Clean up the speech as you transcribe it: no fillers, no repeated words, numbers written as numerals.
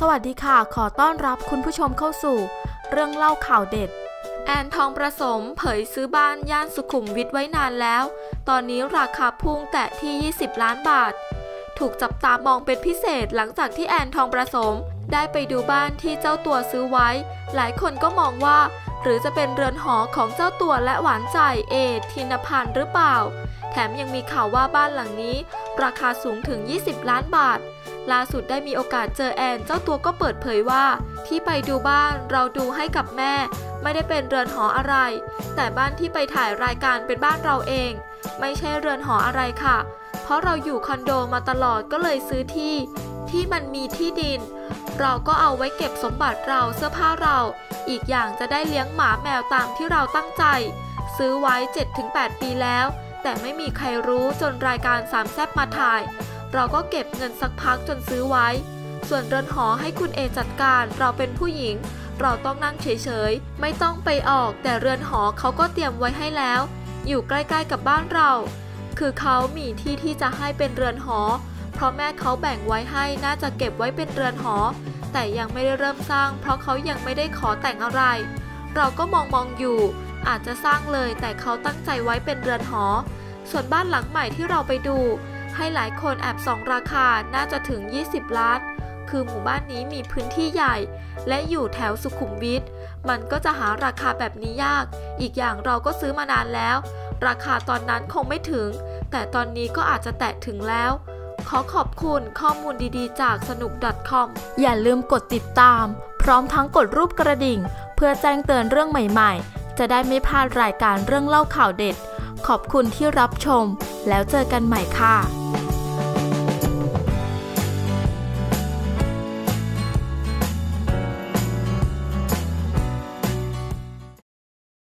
วัสดีค่ะขอต้อนรับคุณผู้ชมเข้าสู่เรื่องเล่าข่าวเด็ดแอนทองประสมเผยซื้อบ้านย่านสุขุมวิทไว้นานแล้วตอนนี้ราคาพุ่งแตะที่20ล้านบาทถูกจับตามองเป็นพิเศษหลังจากที่แอนทองประสมได้ไปดูบ้านที่เจ้าตัวซื้อไว้หลายคนก็มองว่าหรือจะเป็นเรือนหอของเจ้าตัวและหวานใจธินภัณฑ์หรือเปล่าแถมยังมีข่าวว่าบ้านหลังนี้ราคาสูงถึง20ล้านบาทล่าสุดได้มีโอกาสเจอแอนเจ้าตัวก็เปิดเผยว่าที่ไปดูบ้านเราดูให้กับแม่ไม่ได้เป็นเรือนหออะไรแต่บ้านที่ไปถ่ายรายการเป็นบ้านเราเองไม่ใช่เรือนหออะไรค่ะเพราะเราอยู่คอนโดมาตลอดก็เลยซื้อที่มันมีที่ดินเราก็เอาไว้เก็บสมบัติเราเสื้อผ้าเราอีกอย่างจะได้เลี้ยงหมาแมวตามที่เราตั้งใจซื้อไว้ 7-8 ปีแล้วแต่ไม่มีใครรู้จนรายการสามแซ่บมาถ่ายเราก็เก็บเงินสักพักจนซื้อไว้ส่วนเรือนหอให้คุณเอจัดการเราเป็นผู้หญิงเราต้องนั่งเฉยๆไม่ต้องไปออกแต่เรือนหอเขาก็เตรียมไว้ให้แล้วอยู่ใกล้ๆกับบ้านเราคือเขามีที่จะให้เป็นเรือนหอเพราะแม่เขาแบ่งไว้ให้น่าจะเก็บไว้เป็นเรือนหอแต่ยังไม่ได้เริ่มสร้างเพราะเขายังไม่ได้ขอแต่งอะไรเราก็มองอยู่อาจจะสร้างเลยแต่เขาตั้งใจไว้เป็นเรือนหอส่วนบ้านหลังใหม่ที่เราไปดูให้หลายคนแอบส่องราคาน่าจะถึง20ล้านคือหมู่บ้านนี้มีพื้นที่ใหญ่และอยู่แถวสุขุมวิทมันก็จะหาราคาแบบนี้ยากอีกอย่างเราก็ซื้อมานานแล้วราคาตอนนั้นคงไม่ถึงแต่ตอนนี้ก็อาจจะแตะถึงแล้วขอขอบคุณข้อมูลดีๆจากสนุก .com อย่าลืมกดติดตามพร้อมทั้งกดรูปกระดิ่งเพื่อแจ้งเตือนเรื่องใหม่ๆจะได้ไม่พลาดรายการเรื่องเล่าข่าวเด็ดขอบคุณที่รับชมแล้วเจอกันใหม่ค่ะ